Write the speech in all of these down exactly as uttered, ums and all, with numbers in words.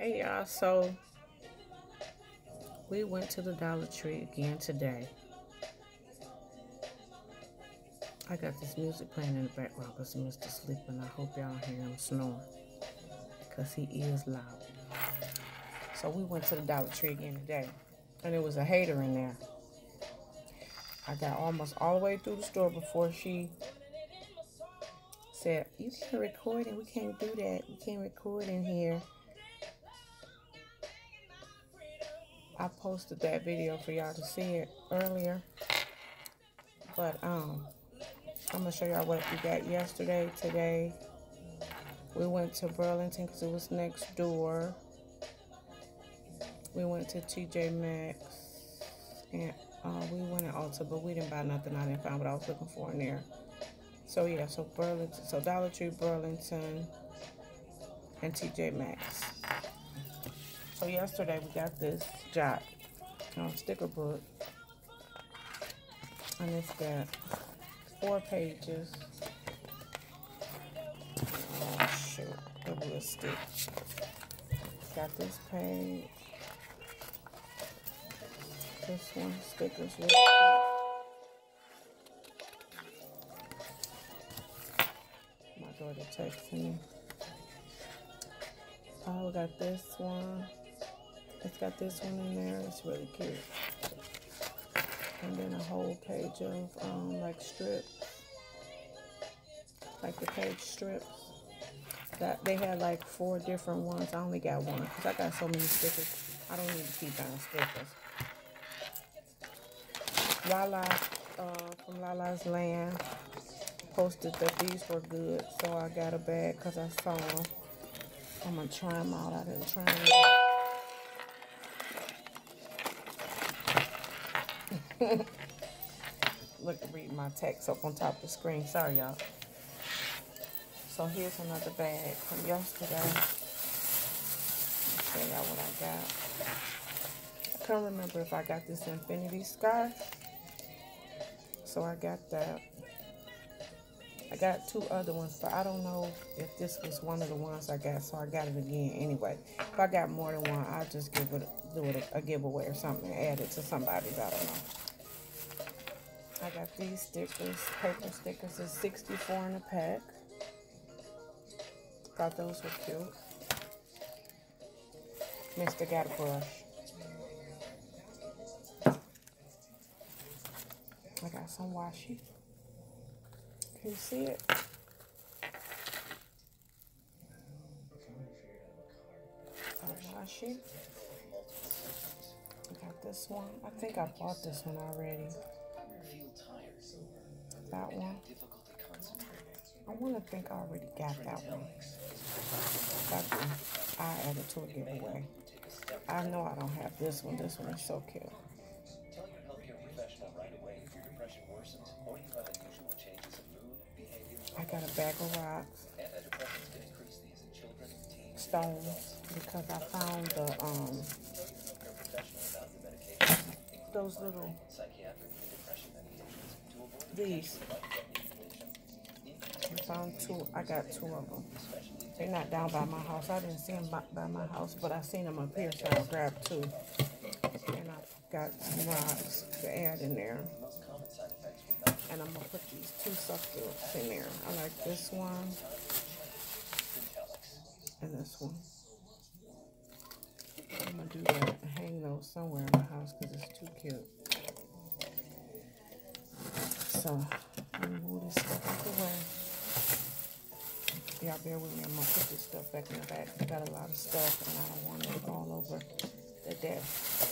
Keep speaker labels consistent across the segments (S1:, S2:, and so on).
S1: Hey y'all, so we went to the Dollar Tree again today. I got this music playing in the background because Mister sleeping. I hope y'all hear him snoring because he is loud. So we went to the Dollar Tree again today, and there was a hater in there. I got almost all the way through the store before she said, "You can't record and we can't do that. You can't record in here." I posted that video for y'all to see it earlier, but um, I'm gonna show y'all what we got yesterday. Today, we went to Burlington because it was next door. We went to T J Maxx, and uh, we went in Ulta, but we didn't buy nothing I didn't find what I was looking for in there. So yeah, so Burlington, so Dollar Tree, Burlington, and T J Maxx. So yesterday we got this Jot um, sticker book, and it's got four pages. Oh shoot, it will stick. Got this page. This one stickers really cute. My daughter texted me. Oh, we got this one. It's got this one in there. It's really cute. And then a whole page of um like strips, like the page strips. That they had like four different ones. I only got one because I got so many stickers. I don't need to keep buying stickers. Lala uh, from Lala's Land posted that these were good, so I got a bag because I saw them. I'm gonna try them out. I didn't try them. Look, read my text up on top of the screen. Sorry, y'all. So here's another bag from yesterday. I'll show y'all what I got. I can't remember if I got this infinity scarf. So I got that. I got two other ones, but I don't know if this was one of the ones I got, so I got it again anyway. If I got more than one, I'll just give it, do it a, a giveaway or something, add it to somebody's, I don't know. I got these stickers, paper stickers. It's sixty-four in a pack. Thought those were cute. Mister got a brush. I got some washi. Can you see it? Washi. I got this one. I think I bought this one already. That one. I want to think I already got that one. That one. I added to a giveaway. I know I don't have this one. This one is so cute. I got a bag of rocks, stones, because I found the um those little these. I found two. I got two of them. They're not down by my house. I didn't see them by, by my house, but I seen them up here, so I grabbed two. And I got some rocks to add in there. And I'm gonna put these two succulents in there. I like this one and this one. I'm gonna do that and hang those somewhere in the house because it's too cute. So let me move this stuff out the way. Y'all bear with me. I'm gonna put this stuff back in the back. I got a lot of stuff and I don't want it all over the desk.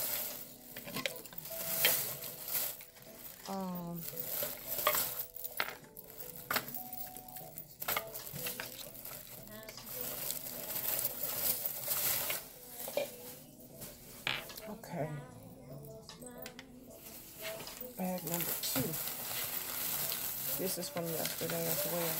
S1: Um. Okay. Bag number two. This is from yesterday as well.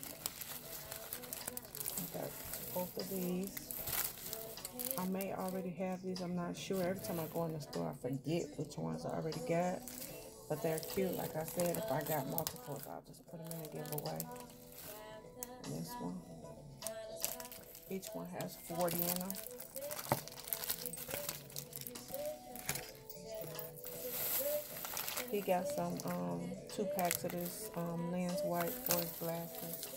S1: I got both of these. I may already have these. I'm not sure. Every time I go in the store, I forget which ones I already got. But they're cute. Like I said, if I got multiples, I'll just put them in a giveaway. And this one. Each one has forty in them. He got some um, two packs of this um, lens white for his glasses.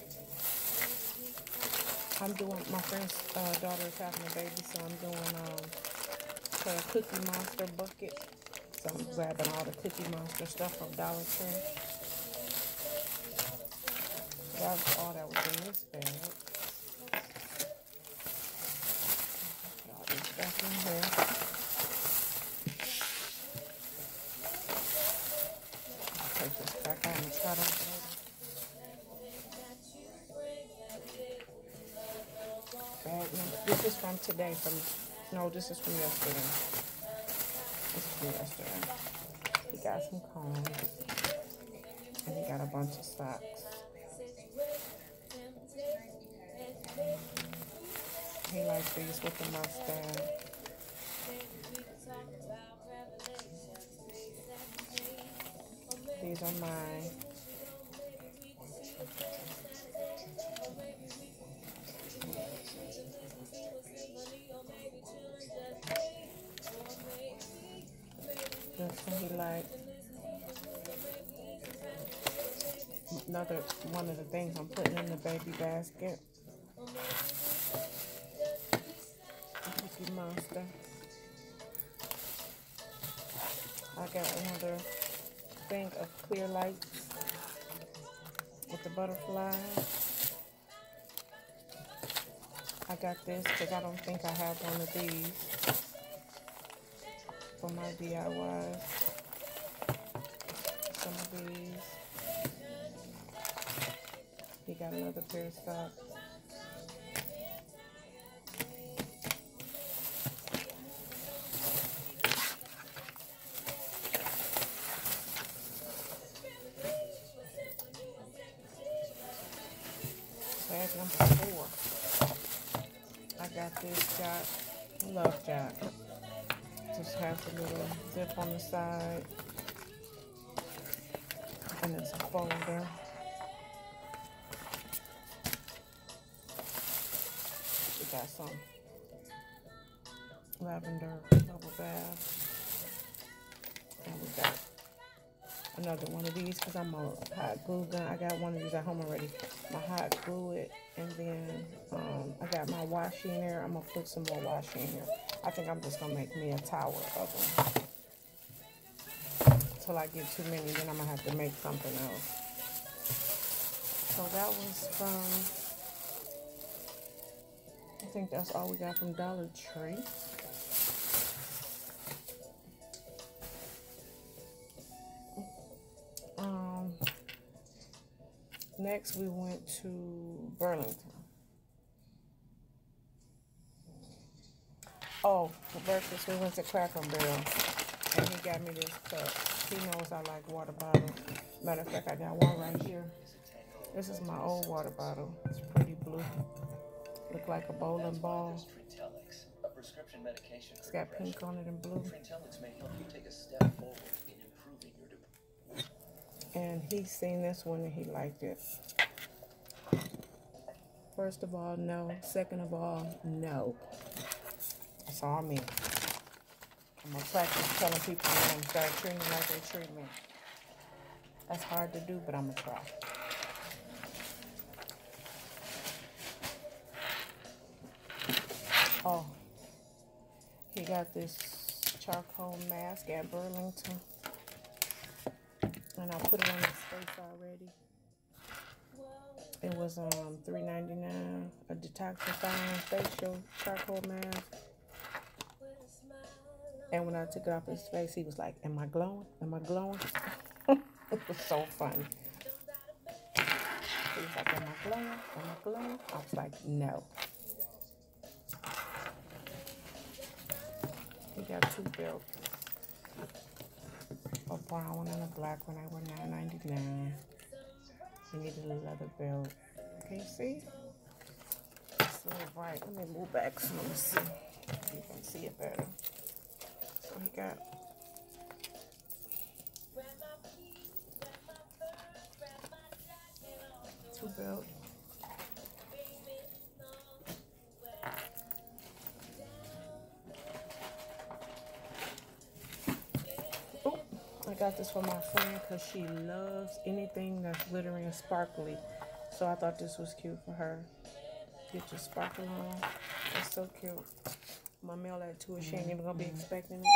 S1: I'm doing, my friend's uh, daughter is having a baby, so I'm doing um, her Cookie Monster bucket. So I'm grabbing all the Cookie Monster stuff from Dollar Tree. That was all that was in this bag. Put all this stuff in here. I'll take this back on and try to open it. Bag number. This is from today. From no, this is from yesterday. This is from yesterday. He got some combs and he got a bunch of socks. He likes these with the mustache. These are mine. This one he liked. Another one of the things I'm putting in the baby basket. Cookie Monster. I got another thing of clear lights with the butterflies. I got this because I don't think I have one of these for my D I Ys. Some of these. He got another pair of socks. Bag number four. I got this Jot, Love Jot. Just has a little zip on the side. And it's a folder. We got some lavender bubble bath. And we got another one of these because I'm a hot glue gun. I got one of these at home already. My hot glue it, and then um, I got my washi in there. I'm gonna put some more washi in here. I think I'm just gonna make me a tower of them. Until I get too many, then I'm gonna have to make something else. So that was from, I think that's all we got from Dollar Tree. Um, next we went to Burlington. Oh, for breakfast we went to Cracker Barrel, and he got me this cup. He knows I like water bottles. Matter of fact, I got one right here. This is my old water bottle. It's pretty blue. Look like a bowling ball. It's got pink on it and blue. And he's seen this one and he liked it. First of all, no. Second of all, no. That's all me. I'm gonna practice telling people no and start treating them like they treat me. That's hard to do, but I'm gonna try. Oh, he got this charcoal mask at Burlington. And I put it on his face already. It was um three ninety-nine, a detoxifying facial charcoal mask. And when I took it off his face, he was like, "Am I glowing? Am I glowing?" It was so funny. He was like, "Am I glowing? Am I glowing?" I was like, "No." He got two belts, a brown one and a black one. They were nine ninety-nine. He needed a leather belt. Can you see? It's a little bright. Let me move back so let me see. You can see it better. So he got two belts. Oh, I got got this for my friend because she loves anything that's glittery and sparkly. So I thought this was cute for her. Get your sparkle on. It's so cute. I'm gonna mail that to her. She ain't even gonna be expecting it.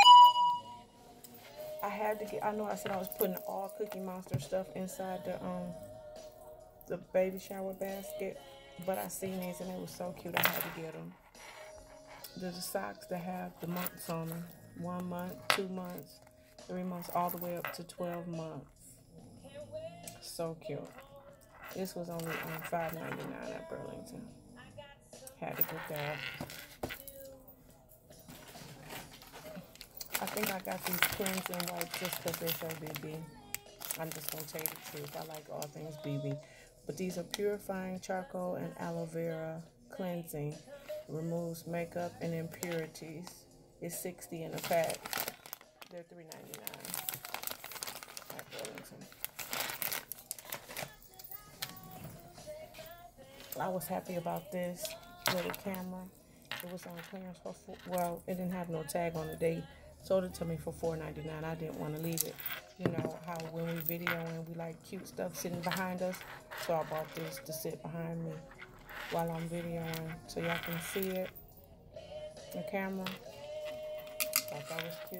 S1: I had to get, I know I said I was putting all Cookie Monster stuff inside the um the baby shower basket, but I seen these and they were so cute. I had to get them. There's the socks that have the months on them. One month, two months, three months, all the way up to twelve months. So cute. This was only um, five ninety-nine at Burlington. Had to get that. I think I got these cleansing wipes just because they're so B B. I'm just going to tell you the truth. I like all things B B. But these are purifying charcoal and aloe vera cleansing. Removes makeup and impurities. It's sixty in a pack. They're three ninety-nine at Burlington. I was happy about this little camera. It was on clearance for four, well, it didn't have no tag on it. They sold it to me for four ninety-nine. I didn't want to leave it. You know how when we video and we like cute stuff sitting behind us. So I bought this to sit behind me while I'm videoing so y'all can see it. The camera. Thought that was cute.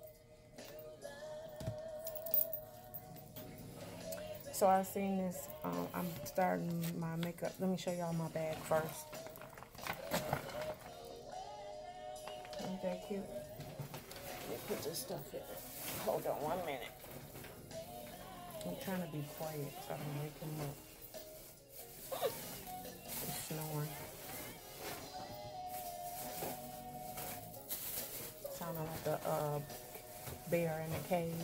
S1: So I seen this. Um, I'm starting my makeup. Let me show y'all my bag first. Ain't that cute? Let me put this stuff in. Hold on one minute. I'm trying to be quiet so I don't wake him up. He's snoring. Sounding like a uh, bear in a cave.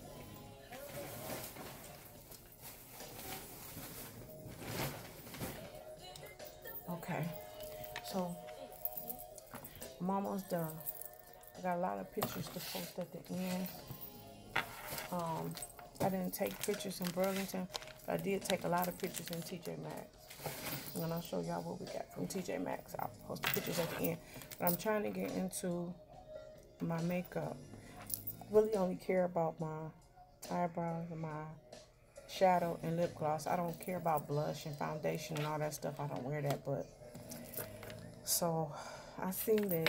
S1: Okay, so I'm almost done. I got a lot of pictures to post at the end. Um, I didn't take pictures in Burlington, but I did take a lot of pictures in T J Maxx. And I'll show y'all what we got from T J Maxx. I'll post the pictures at the end. But I'm trying to get into my makeup. I really only care about my eyebrows and my shadow and lip gloss. I don't care about blush and foundation and all that stuff. I don't wear that, but so I seen this.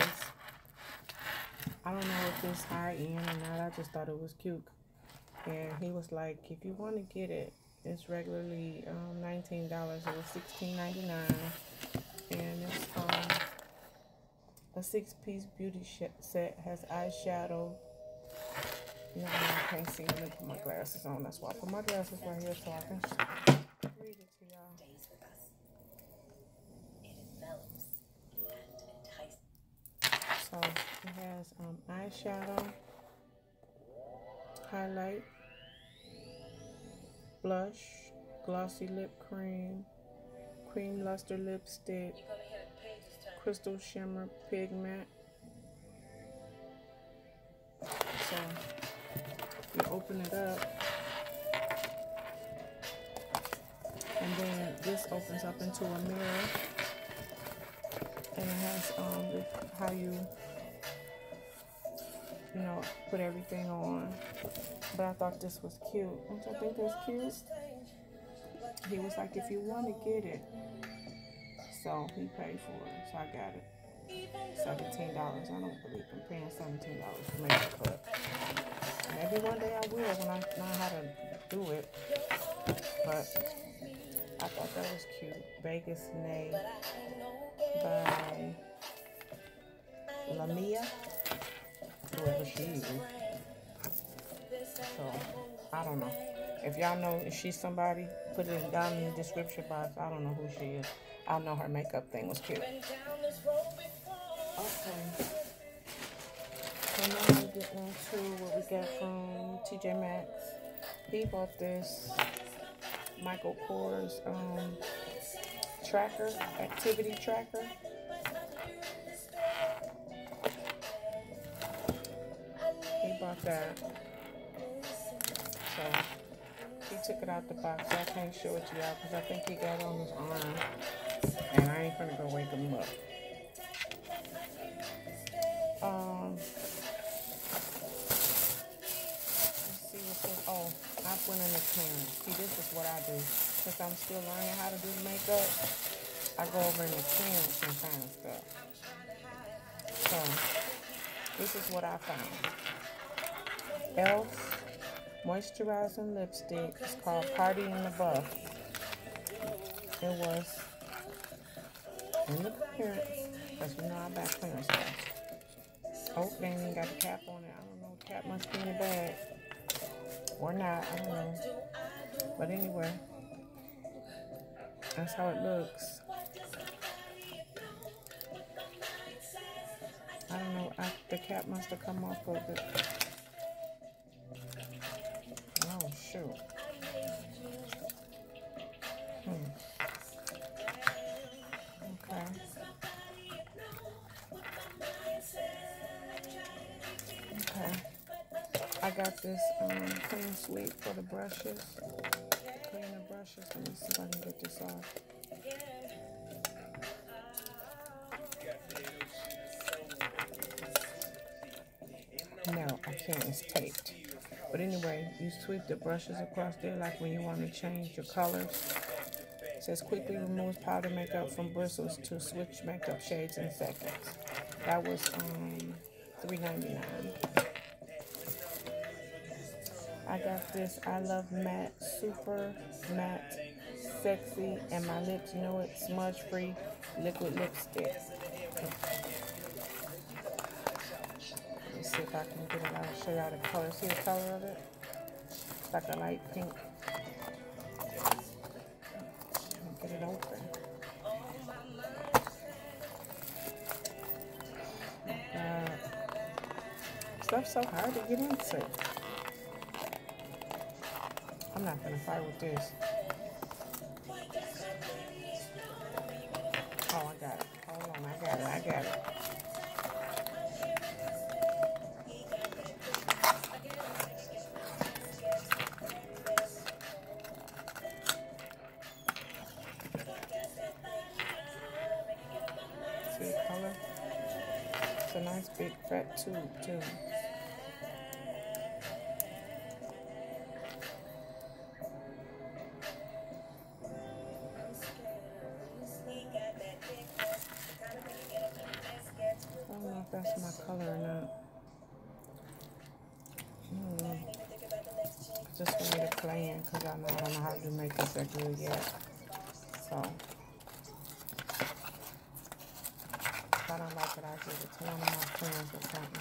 S1: I don't know if it's high end or not. I just thought it was cute. And he was like, if you want to get it, it's regularly um, nineteen dollars. It was sixteen ninety-nine. And it's um, a six-piece beauty set. Has eyeshadow. You know, I can't see. Let me put my glasses on. That's why I put my glasses right here so I can read it to y'all. So it has um, eyeshadow, highlight, blush, glossy lip cream, cream luster lipstick, crystal shimmer pigment. So you open it up, and then this opens up into a mirror, and it has um how you you know put everything on. But I thought this was cute. Don't you think that's cute? He was like, if you want to get it, so he paid for it, so I got it. seventeen dollars. I don't believe I'm paying seventeen dollars for makeup, but maybe one day I will when I know how to do it. But I thought that was cute. Vegas Nay by Lamia, whoever she is. So I don't know. If y'all know if she's somebody, put it down in the description box. I don't know who she is. I know her makeup thing was cute. Okay. So now I'm getting into what we got from T J Maxx. He bought this Michael Kors um, tracker, activity tracker. He bought that. So he took it out the box. So I can't show it to y'all because I think he got it on his arm. And I ain't gonna go wake him up. Um, let's see what's went in the clearance. See, this is what I do. Since I'm still learning how to do makeup, I go over in the clearance and find stuff. So, this is what I found. e l f moisturizing lipstick. It's called Party in the Buff. It was in the clearance, because you know I buy clearance stuff. Oh, they ain't even got the cap on it. I don't know. The cap must be in the bag. Or not. I don't know. But anyway, that's how it looks. I don't know. I, the cap must have come off of it. Oh, shoot. Hmm. Okay. Okay. I got this um, clean sweep for the brushes. Clean the brushes. Let me see if I can get this off. No, I can't. It's taped. But anyway, you sweep the brushes across there like when you want to change your colors. It says quickly removes powder makeup from bristles to switch makeup shades in seconds. That was um three ninety-nine. I got this I Love Matte Super Matte Sexy and My Lips Know It Smudge Free Liquid Lipstick. Let me see if I can get it out and show y'all the color. See the color of it? It's like a light pink. Get it open. Uh, stuff's so hard to get into. I'm not gonna fight with this. Oh, I got it. Hold on, I got it. I got it. See the color? It's a nice big fat tube too. I don't know if that's my color or not. Hmm. Just for me to play in, because I know I don't know how to do makeup that good yet. So, if I don't like it, I'll give it to one of my friends or something.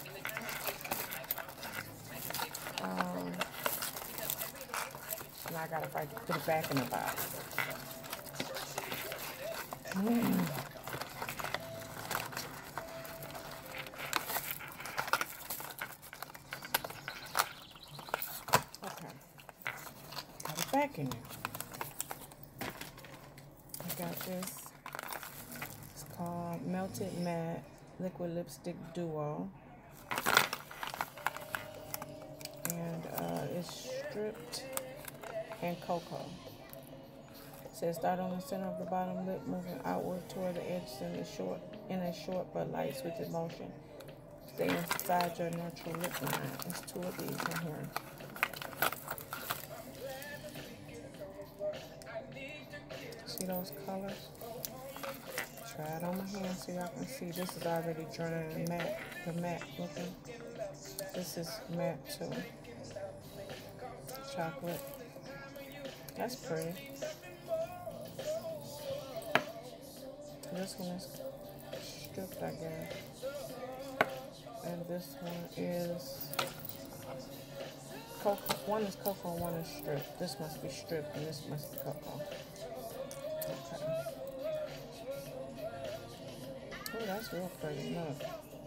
S1: Um, now I gotta fight to put it back in the box. Mm. Back in there. I got this. It's called Melted Matte Liquid Lipstick Duo. And uh, it's stripped and cocoa. It says start on the center of the bottom lip, moving outward toward the edge in a short, in a short but light switching motion. Stay inside your natural lip line. There's two of these in here. See those colors? Try it on my hand so y'all can see. This is already drying matte, the matte looking. This is matte too. Chocolate. That's pretty. This one is stripped, I guess. And this one is cocoa. One is cocoa and one is stripped. This must be stripped and this must be cocoa. Okay. Oh, that's real pretty. Look.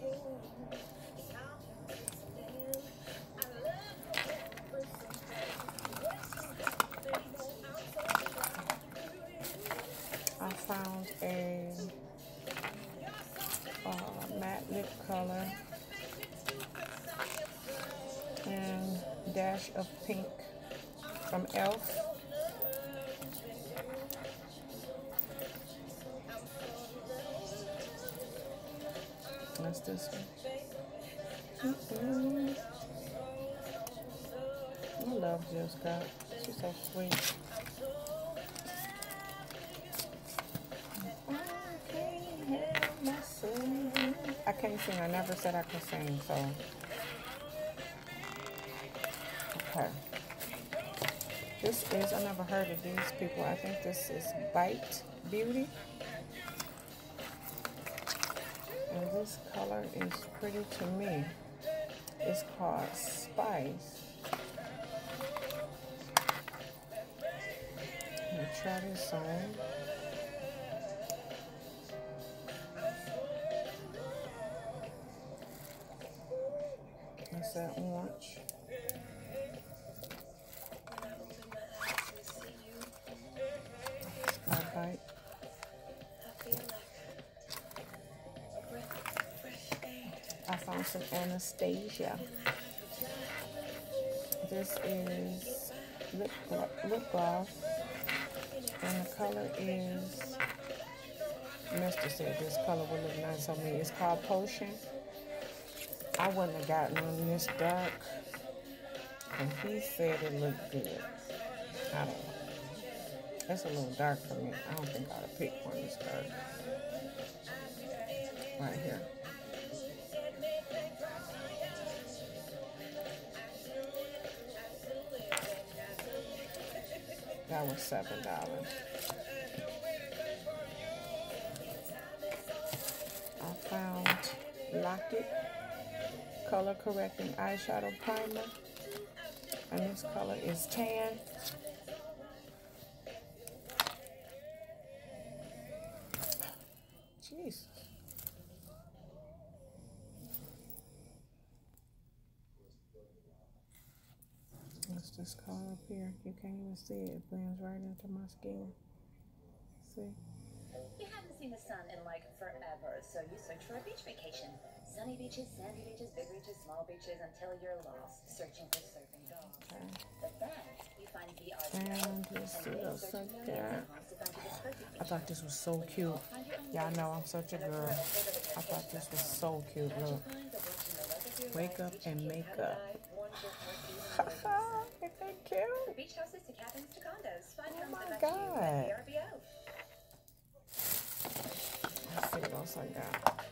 S1: I found a uh, matte lip color and dash of pink from e l f. That's this one. Mm-hmm. Oh, love Jill Scott. She's so sweet. I can't help myself. I can't sing. I never said I could sing, so. Okay. This is, I never heard of these people. I think this is Bite Beauty. And this color is pretty to me. It's called Spice. Let me try this on. That's that orange. It's called Bite. I found some Anastasia. This is lip, lip gloss, and the color is, Mister said this color would look nice on me. It's called Potion. I wouldn't have gotten on this dark, and he said it looked good. I don't know. That's a little dark for me. I don't think I'd have picked one this dark. Right here. That was seven dollars. I found Lock-It color correcting eyeshadow primer, and this color is tan. Jesus. What's this color up here? You can't even see it. It blends right into my skin. See?
S2: You haven't seen the sun in like forever, so you search for a beach vacation. Sunny beaches, sandy beaches, big beaches, small beaches, until you're lost searching for surfing dogs. Okay. But then you find V R.
S1: And let's see what else I got. I thought this was so cute. Y'all know I'm such a girl. I thought this was so cute. Look. Wake up and make up. Isn't that cute?
S2: Beach houses to cabins to condos.
S1: Oh my God. Let's see what else I got.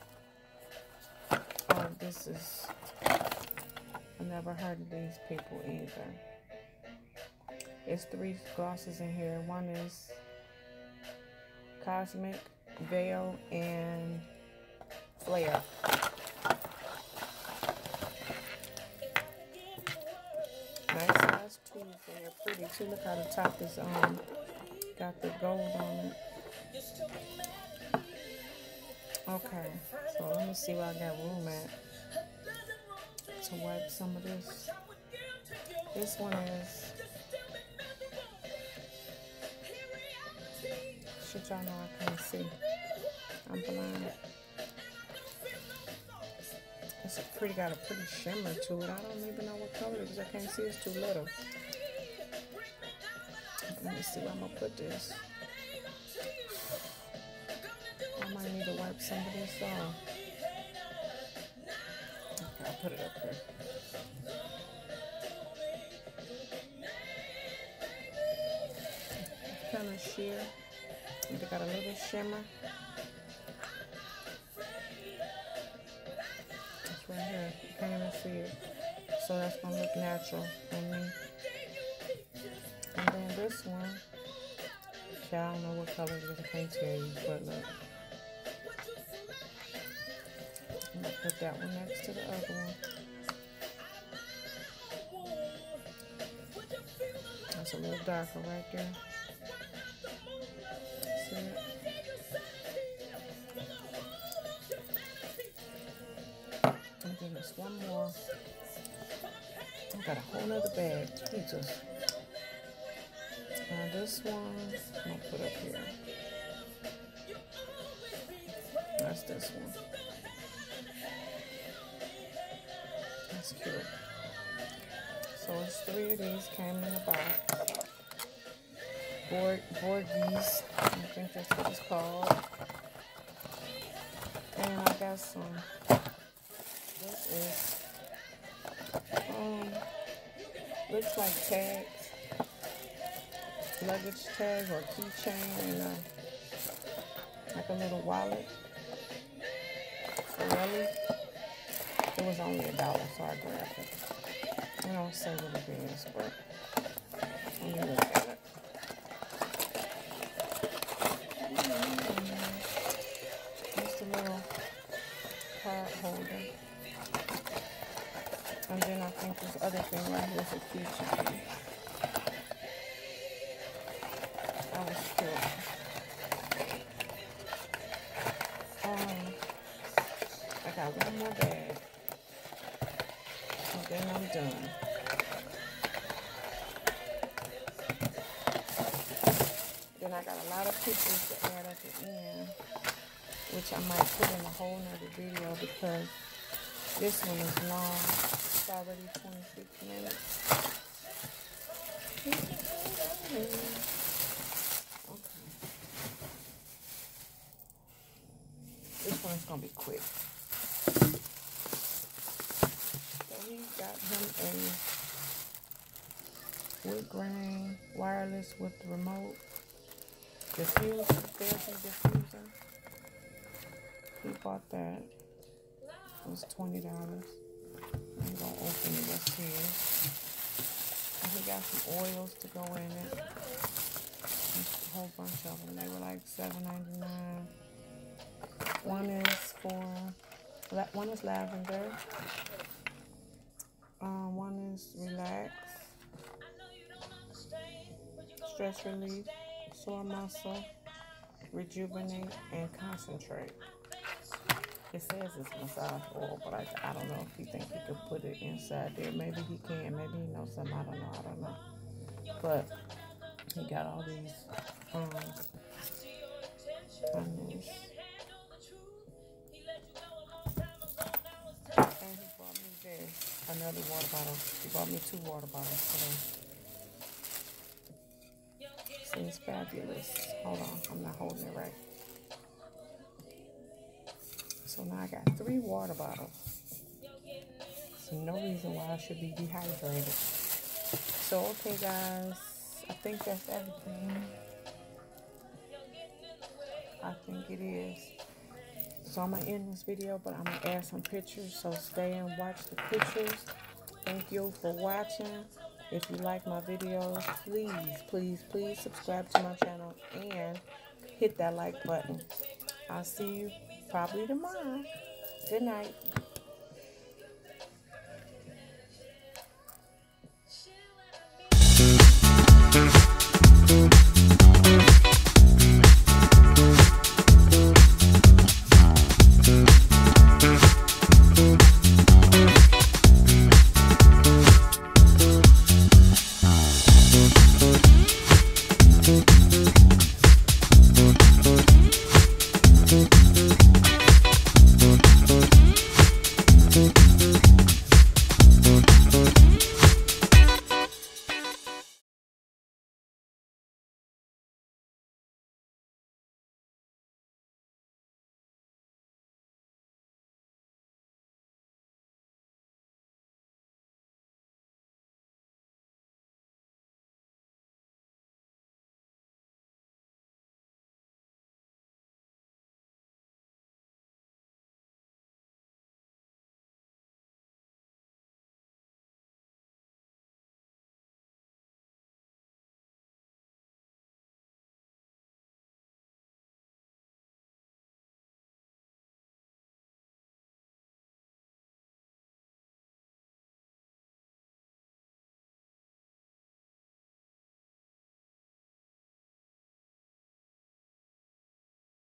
S1: Oh, this is, I never heard of these people either. There's three glosses in here. One is Cosmic, Veil, and Flare. Nice size tubes, and they're pretty too. Look how the top is um got the gold on it. Okay, so let me see where I got room at to wipe some of this. This one is, shit, y'all know I can't see. I'm blind. It's a pretty, got a pretty shimmer to it. I don't even know what color it is. I can't see. It's too little. Let me see where I'm gonna put this. I might need to wipe some of this off. Okay, I'll put it up here. It's kind of sheer. They got a little shimmer. It's right here. You can't even see it. So that's gonna look natural for me. And then this one, I don't know what color it is. I can't tell you, but look. I'm gonna put that one next to the other one. That's a little darker right there. See it? And then there's one more. I got a whole nother bag. Jesus. Now this one, I'm gonna put up here. That's this one. That's cute. So it's three of these came in a box. Borg, Borgies, I think that's what it's called. And I got some. This is um looks like tags, luggage tags or keychain, and uh, like a little wallet. Really? It was only a dollar, so I grabbed it. I don't say what it is, but let me look at it. Just a little card holder. And then I think this other thing right here is a keychain. That was cute. Um, I got one more bag. And then I'm done. Then I got a lot of pictures to add at the end, which I might put in a whole nother video because this one is long. It's already twenty-six minutes. Okay. This one's gonna be quick. So he got him a wood grain wireless with the remote diffuser, therapy diffuser. He bought that. It was twenty dollars. I'm gonna open it. Let's see. And he got some oils to go in it. Just a whole bunch of them. They were like seven ninety-nine. One is for one is lavender. Um, one is relax, stress relief, sore muscle, rejuvenate, and concentrate. It says it's massage oil, but I, I don't know if he think he could put it inside there. Maybe he can. Maybe he knows something. I don't know. I don't know. But he got all these um, onions. And he bought me this, another water bottle. He bought me two water bottles today. See, it's fabulous. Hold on. I'm not holding it right. So now I got three water bottles. So no reason why I should be dehydrated. So, okay, guys. I think that's everything. I think it is. So I'm going to end this video, but I'm going to add some pictures. So stay and watch the pictures. Thank you for watching. If you like my videos, please, please, please subscribe to my channel and hit that like button. I'll see you probably tomorrow. Good night.